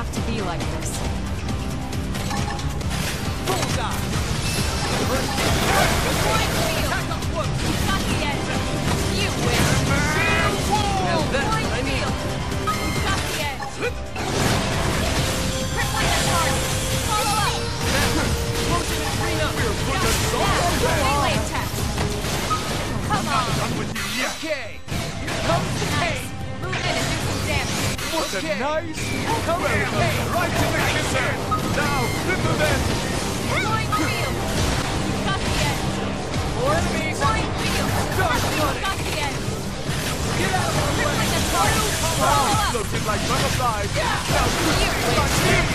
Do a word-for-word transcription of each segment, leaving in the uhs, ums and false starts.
have to be like this. Bullseye! Attack up close! Got the edge. You win. Now that's what I need. Got the edge. Grip like a target. Follow up. Motion and clean up. Yeah, melee attack. Come on. I'm with you, yeah. Okay. Here comes the pain. Move in and do some damage. What a Okay. nice Come welcome. here. Right to the kisser. Now, flip the vent. Flying field. Got the edge. More enemies. Flying field. Start running. Got the edge. Get out of my Grip way. like a target. Follow up. Floating like butterflies. Now, You win.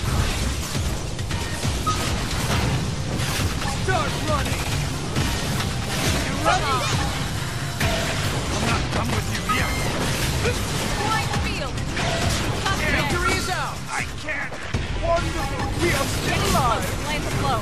Start running. You Come ready? on. I'm not done with you yet. Flying field. Got the edge. Victory is out. I can't. Wonderful. We are still Getting alive. close. Land the blow.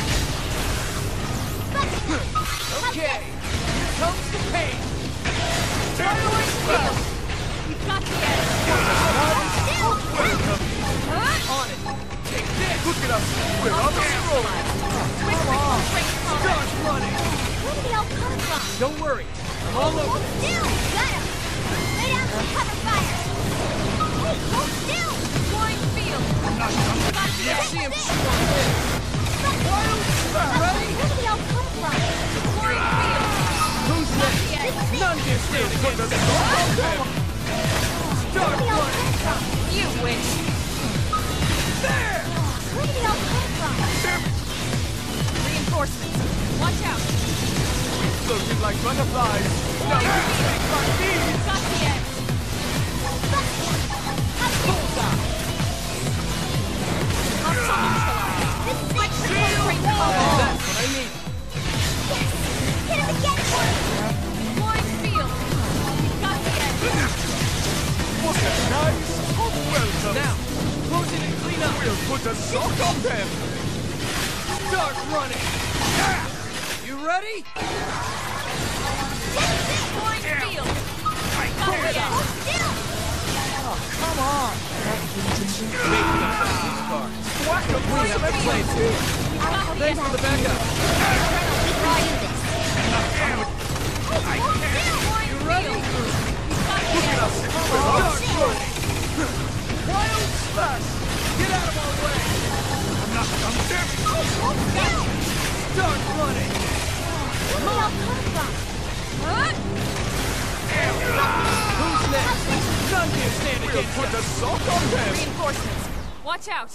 Okay. Here comes the pain. Flying field. You've got the edge. Welcome. Huh? On it. Take this. Look at us. We're on the road. Come on. Straight combat. Start running. Where did they all come from? Don't worry. I'm all over Hold this. still! Got him! Lay down some cover fire! Hey, hold still! Flying field. I'm not done with Got you the yet. edge. See him chew on this. Wild Ready? Where did they all come from? Flying field. Who's Got next? the edge. None can stand Put the against salt on it. them. Start Where did they all running. come from? You win. There. Where did they all come from? Reinforcements. Watch out. Floating like butterflies. Now, Flying you field. take my feet. Got the edge. Bullseye. Hostile neutralized. This is Switch it! to close-range combat. That's what I need. Hit him again! Flying field. Got the edge. What a nice welcome. Now, close it and clean up. We'll put a sock on them. Start running. You ready? Flying field. Got the edge. Hold still! Come on. Maybe not that these cards. Whack a We have to play too. Got the Thanks edge. for the backup. Try this! Hey, hold still! Flying field. Got the edge. Start running. Wild splash. Get out of our way. I'm not done with them. Hey, hold still! Start running. Where did they all come from? Huh? Who's next? None can stand We'll against put a us. sock on them. Reinforcements. Watch out.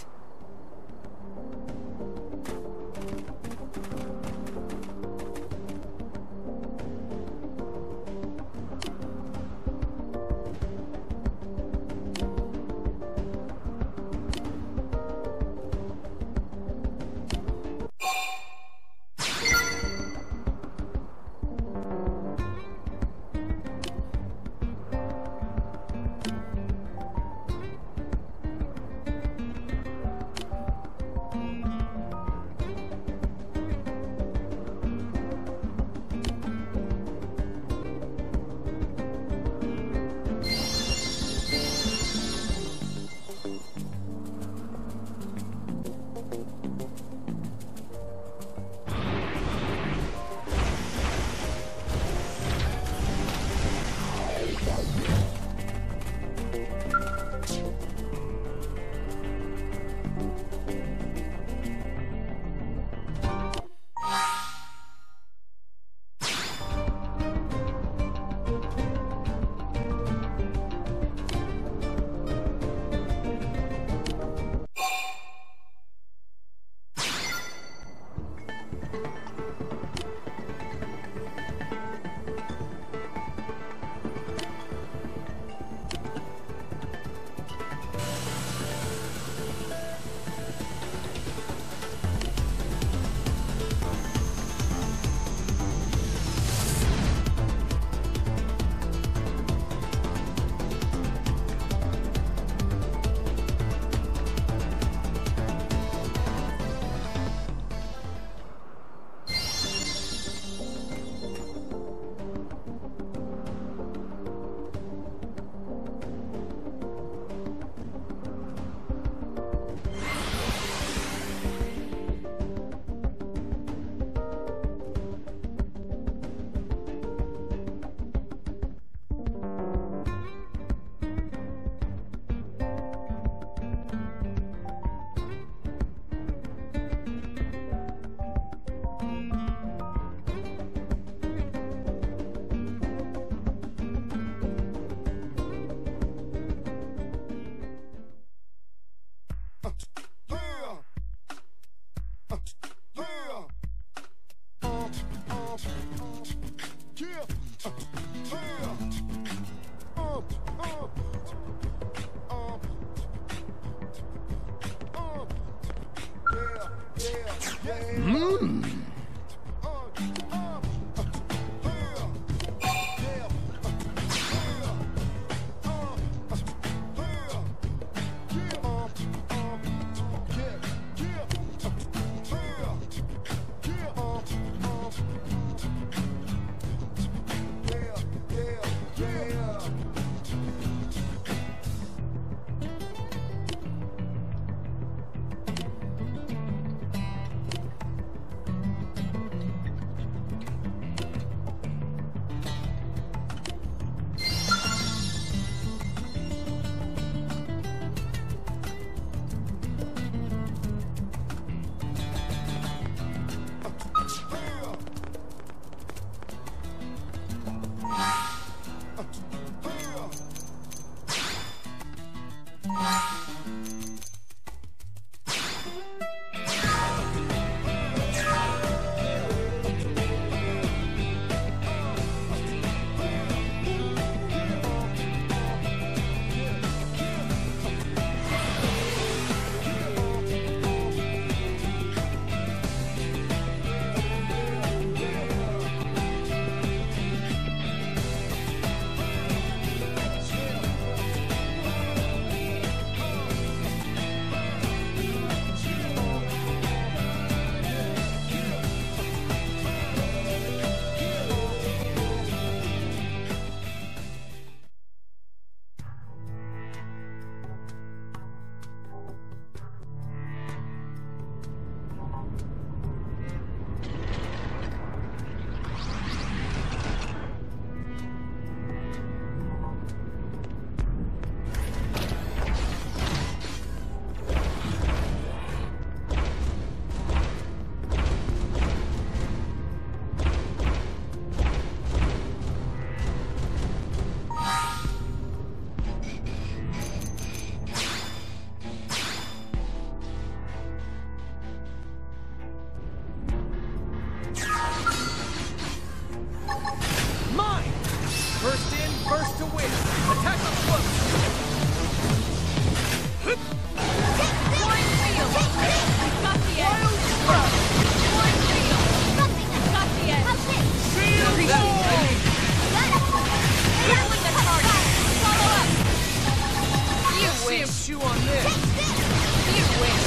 chew on this. You win.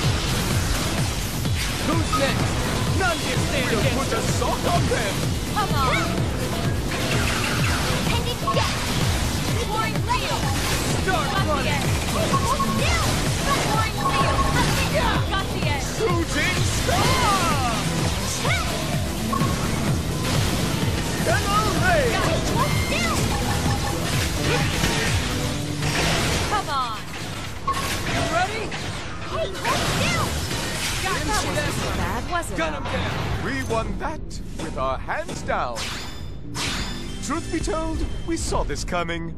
Who's next? None can stand We'll against put a us. sock on them! Come on. And it's dead. Pouring field. Start Got the running. edge. Pouring field. Got the edge. Shooting star! Hello, hey! Got it. Come on. You ready? Hey, hold still. Got That you. wasn't so bad, was it? Gun him down. We won that with our hands down. Truth be told, we saw this coming.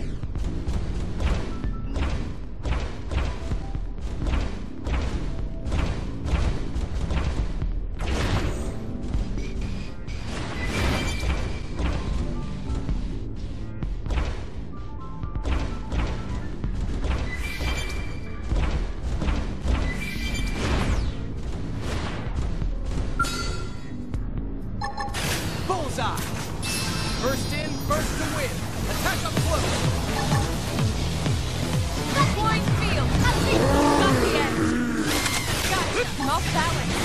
Bullseye. First in, first to win. Attack up close. Pouring field. Got the edge. Gotcha. Off balance.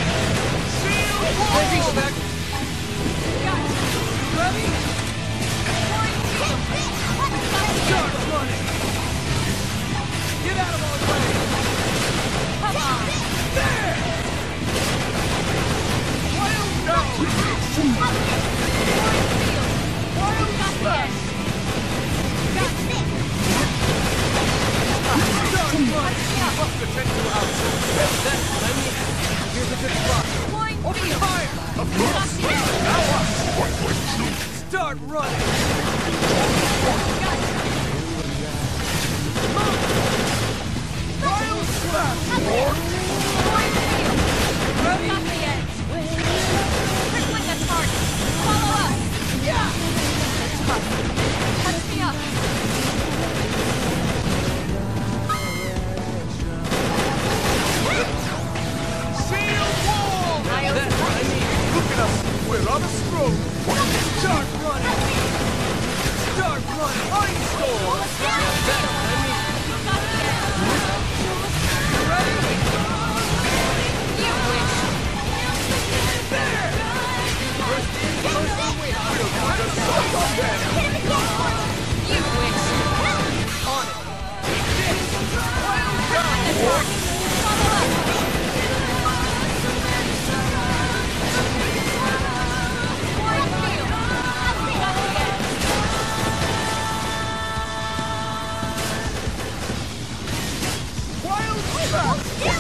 Hey, back. Gotcha. Ready? Pouring field. Start running. Get out of our way. Come on. There. Wild no. Pouring field. Wild Got the smash. edge. Got this. Start running. Must attend to our That's what I need. Here's a good spot. Pouring Open field. fire. Of Got course! the edge. Start running. Gotcha. Wild smash. Pouring field. Ready? Got the edge. Crippling the target. Follow up. Yeah. Touch me up. Seal wall! That's what I need. Look at us! We're on a stroll! Start running. Start running. Ice storm. That's what I need. Got the edge. You ready? You wish. There. First in, first to win. Put a sock on them! You wish. On it. This. Wild gun. Follow up. Pouring field. Got the edge. Wild smash!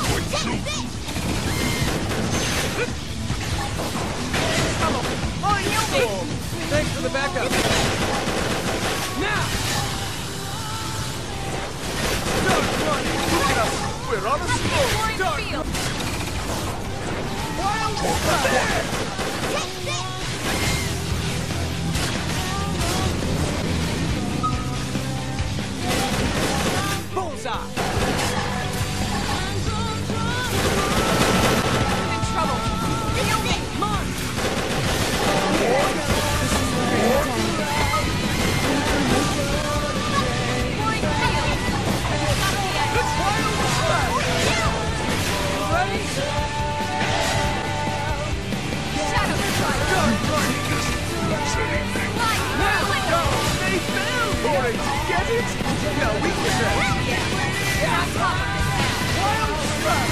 Thanks for the backup. Now. Start running. Look at us! We're on a stroll! Pouring field. Wild smash! Take this. Bullseye. I'm in trouble. Feel it. Come on. Pouring field. Got the edge. Ready? Shadow strike. Start running. Light. Now. They fell for it! Get it? Now we can rest! On top of this now. Wild smash!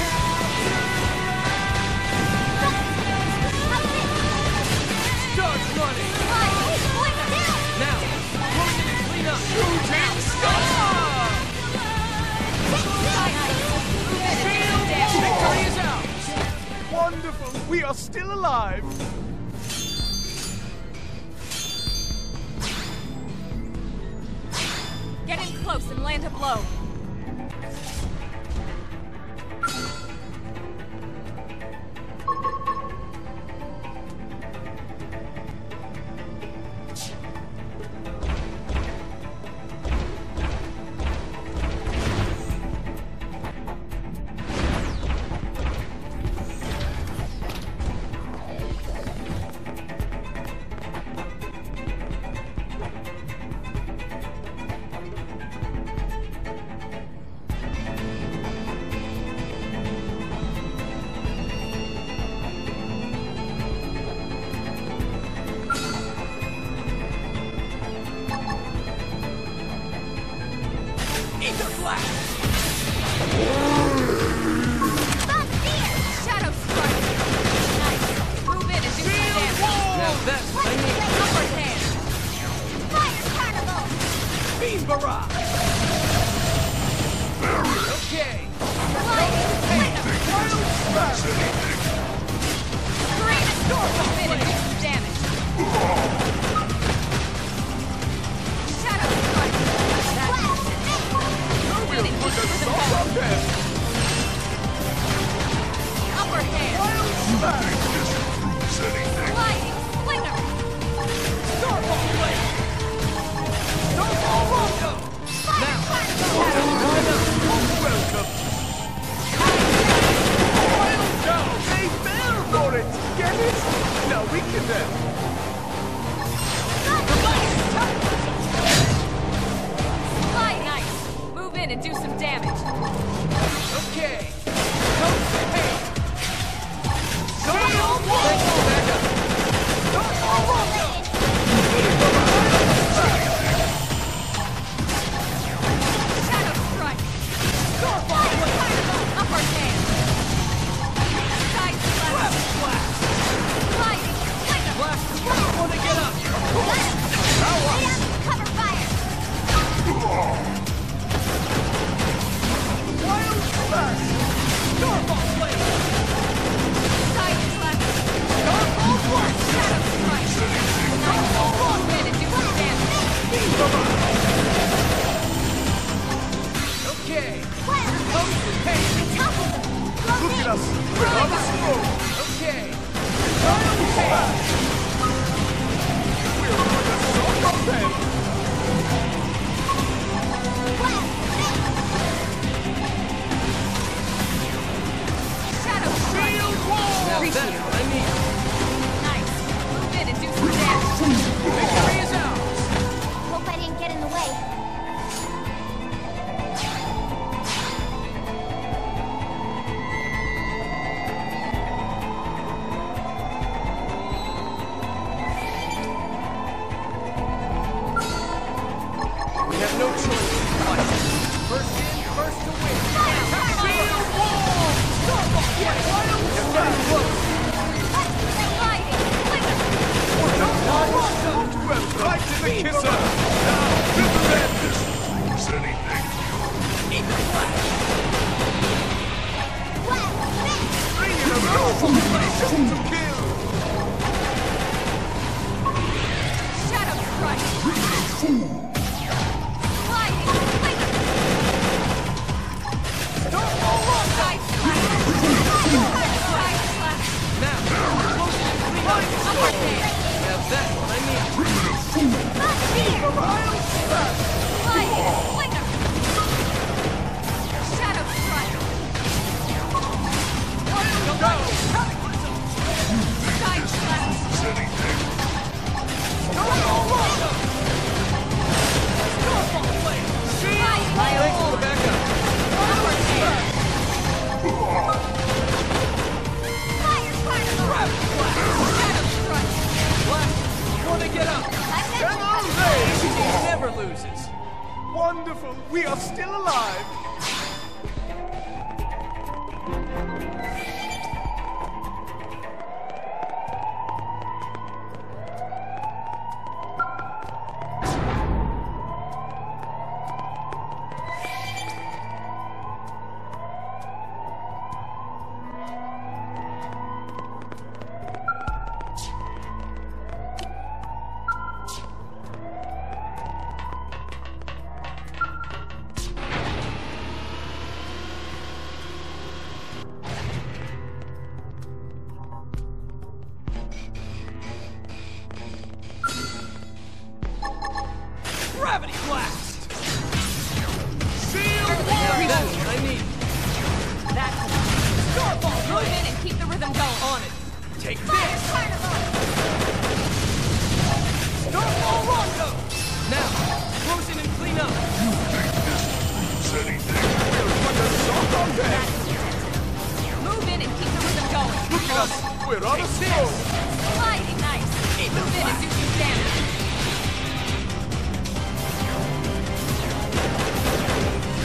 Start running. Light. Point down. Now. Going in and clean up. Shooting star! Victory is out. Wonderful! We are still alive! Get in close and land a blow. Ether blast! Shadow strike. Nice. Move in and do some damage. Now that's what I need. Upper hand. Fire carnival! Beam barrage! Okay. Great. Move in and do some damage. Shadow strike. Move in and keep the rhythm going. Upper hand. Sliding. Slinger. Starball blade! Starball rondo! Now, Welcome. No, they fell for it. Get it? Now weaken them. Fly nice. Move in and do some damage. okay. Coast to hand. Starball rondo! Back up. Starball rondo! Shadow strike. Starball blade. Upper hand. Side slash. Blast! Blast! Sliding. Slinger. Blast! Wanna get up! Cover fire! Wild splash! Starball blade! Side slash. Starball blast! Shadow strike. Starball Move rondo! in and do some damage. Okay. Coast to hand. Look at us. We're on a smoke. Okay. Wild splash! We're on a smoke of them. Shadow strike. Now that's what I need. Nice. Move in and do some damage. Victory is ours! Hope I didn't get in the way. We have no choice. Fight. First in, first to win. Shield wall! Starball blade! Wild splash! Sliding. Slinger. Starball rondo! Well, right to the kisser. Now, to the red. Ether blast! Three in a row. Mission to kill. Shadow strike. Sliding. Slinger. Starball rondo! Side slash. Side slash. Now, close and clean up. Upper hand. Now that's what I need. Wild splash. Sliding. Slinger. Shadow strike. Go! Side slash. Starball rondo! Starball blade! Sliding. Thanks for the backup. Upper hand. Fire carnival! Gravity blast! Shadow strike. Blast! Wanna get up? She never loses. Wonderful. We are still alive. Gravity blast! Shield wall! That's what I need. That's Starball Move blade! in and keep the rhythm going. On it. Take Fire this! carnival! Starball rondo! Now, close in and clean up. Put a song on them. Move in and keep the rhythm going. Look at us. We're on a smoke. Sliding nice. Move in and do some damage.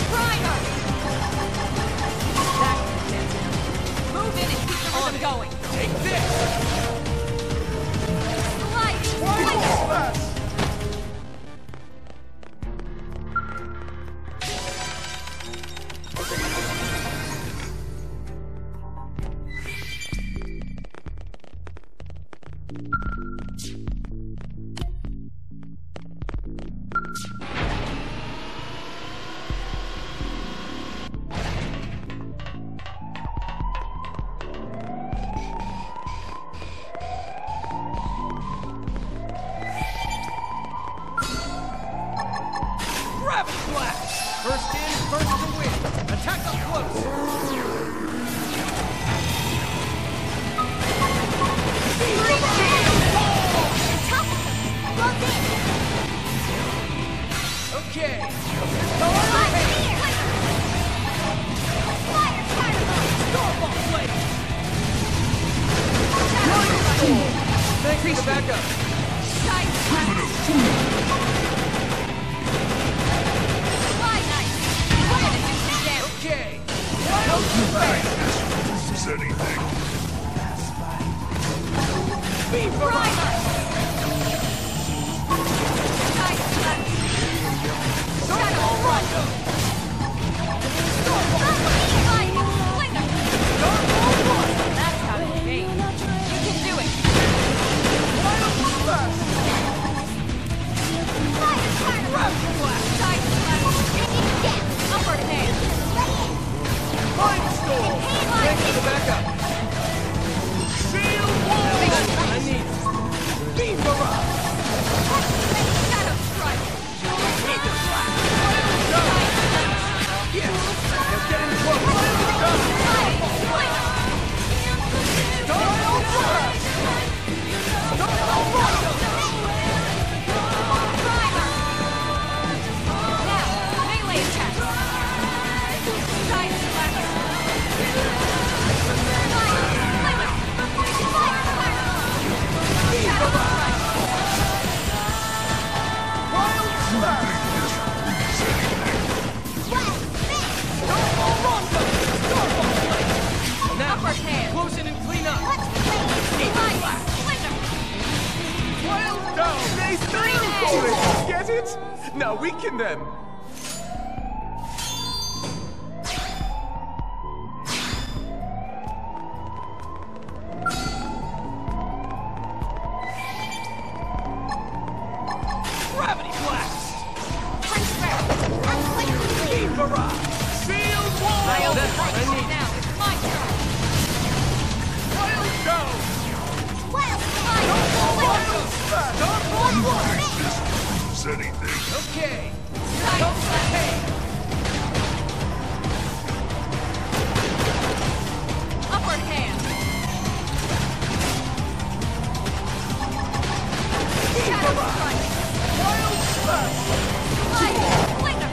First in, first to win. Attack up close. Okay. Thanks for the backup. Okay. Is anything? That's how you game. You can do it. Upper hand. Mind Storm. Thanks for the backup. Shield wall. I need it. Beam barrage. Shadow strike. Yes. They're getting close. Style Flash. Style Rondo. Now, melee attack. Side slash. Wild Smash. Starfall Rondo. Starfall Blade. Now, Upper hand. close in and clean up. Wild down! They still going! Get it? Now weaken them! Gravity Blast. Beam Barrage. Shield Wall. That's what I need. Now, it's my turn. Wild down! Starfall Rondo. Is anything? Okay. Side slash. Upper hand. Shadow strike. Wild Smash. Light. Flicker.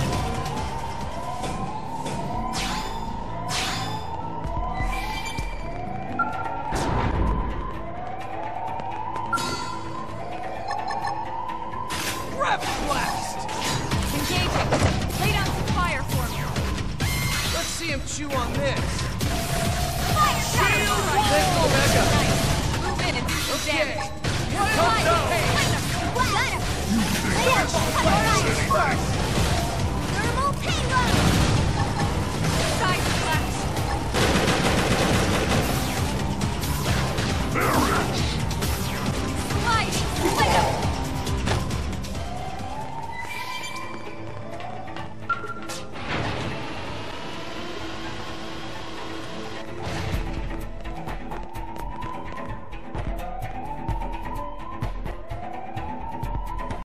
Gravity Blast. Engaging. Lay down some fire for me. Let's see him chew on this. Shadow strike. Thanks for the backup. Nice. Move in and do some Okay. damage. Here comes down. Flicker. Starfall Blast.